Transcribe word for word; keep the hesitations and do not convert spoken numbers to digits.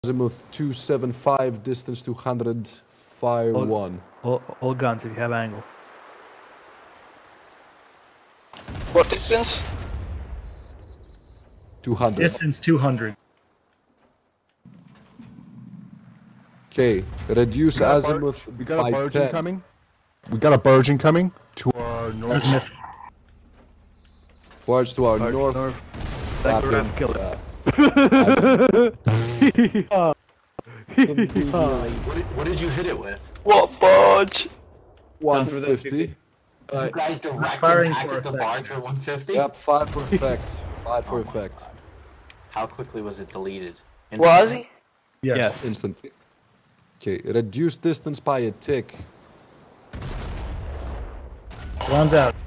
Azimuth two seven five, distance two hundred, fire All, one. All, all guns if you have angle. What distance? two hundred. Distance two hundred. Okay, reduce We got a azimuth barge- we got a by barge ten. incoming. We got a barge incoming to our north. Azimuth. Barge to our Barge north. north. Thanks for Rapid, having killed uh, What did, what did you hit it with? What barge? one fifty. You guys direct Firing impact for at the effect. barge for one fifty? Yep, five for effect. Five for effect. How quickly was it deleted? Was he? Yes. Yes. Instantly. Okay, reduce distance by a tick. One's out.